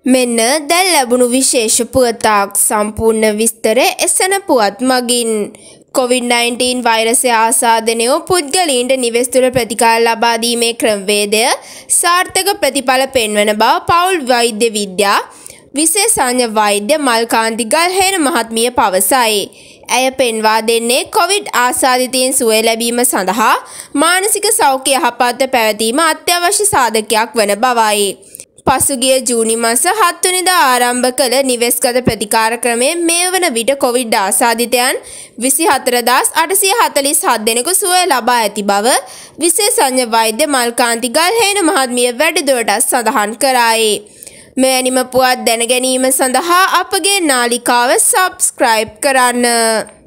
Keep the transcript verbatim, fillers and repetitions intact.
මෙන්න දැන් ලැබුණු විශේෂ පුවතක් සම්පූර්ණ විස්තරය එසෙන පුවත් මගින් කොවිඩ් නයින්ටීන් වෛරසය ආසාදනය වූ පුද්ගලයින්ට නිවෙස් තුළ ප්‍රතිකාර ලබා දීමේ ක්‍රමවේදය සාර්ථක ප්‍රතිඵල පෙන්වන බව පවුල් වෛද්‍ය විද්‍යා විශේෂඥ වෛද්‍ය මල්කාන්ති ගල්හේන මහත්මිය පවසයි. ඇය පෙන්වා දෙන්නේ කොවිඩ් ආසාදිතයින් සුවය ලැබීම සඳහා මානසික සෞඛ්‍ය යහපත් පැවැතීම අත්‍යවශ්‍ය සාධකයක් වන බවයි. පසුගිය ජූනි මාස හත් වෙනිදා ආරම්භ කළ නිවෙස්ගත ප්‍රතිකාර ක්‍රමය මේ වන විට කොවිඩ් ආසාදිතයන් විසිහතර හදාස් අටසිය හතළිස් හත් දෙනෙකු සුවය ලබා ඇති බව විශේෂඥ වෛද්‍ය මල්කාන්ති ගල්හේන මහත්මිය වැඩිදුරටත් සඳහන් කරයි. මෙවැනිම පුවත් දැන ගැනීම සඳහා අපගේ නාලිකාව සබ්ස්ක්‍රයිබ් කරන්න.